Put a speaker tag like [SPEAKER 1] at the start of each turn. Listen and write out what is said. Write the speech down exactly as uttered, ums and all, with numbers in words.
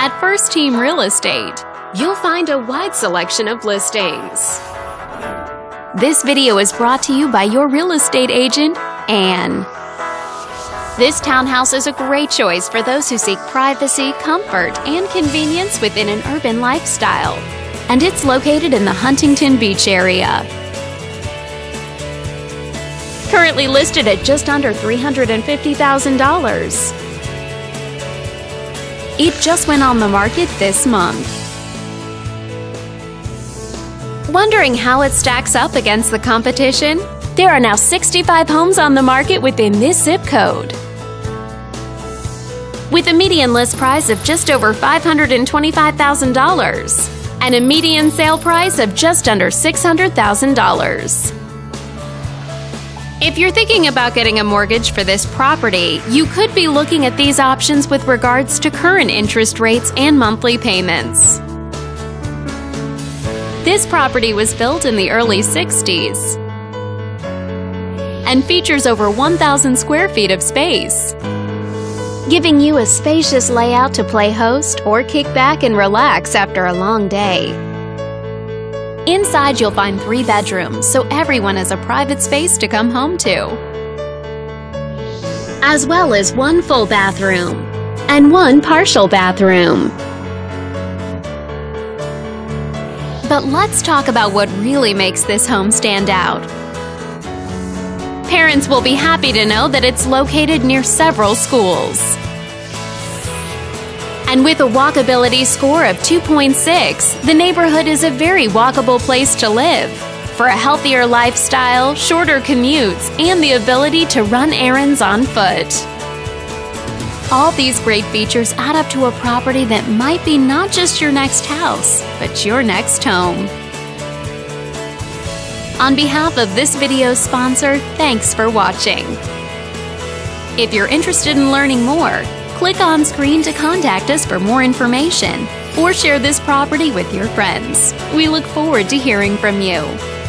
[SPEAKER 1] At First Team Real Estate, you'll find a wide selection of listings. This video is brought to you by your real estate agent, Anne. This townhouse is a great choice for those who seek privacy, comfort, and convenience within an urban lifestyle, and it's located in the Huntington Beach area. Currently listed at just under three hundred fifty thousand dollars. It just went on the market this month. Wondering how it stacks up against the competition? There are now sixty-five homes on the market within this zip code. With a median list price of just over five hundred twenty-five thousand dollars and a median sale price of just under six hundred thousand dollars. If you're thinking about getting a mortgage for this property, you could be looking at these options with regards to current interest rates and monthly payments. This property was built in the early sixties and features over one thousand square feet of space, giving you a spacious layout to play host or kick back and relax after a long day. Inside, you'll find three bedrooms, so everyone has a private space to come home to, as well as one full bathroom and one partial bathroom. But let's talk about what really makes this home stand out. Parents will be happy to know that it's located near several schools. And with a walkability score of two point six, the neighborhood is a very walkable place to live. For a healthier lifestyle, shorter commutes, and the ability to run errands on foot. All these great features add up to a property that might be not just your next house, but your next home. On behalf of this video's sponsor, thanks for watching. If you're interested in learning more, click on screen to contact us for more information or share this property with your friends. We look forward to hearing from you.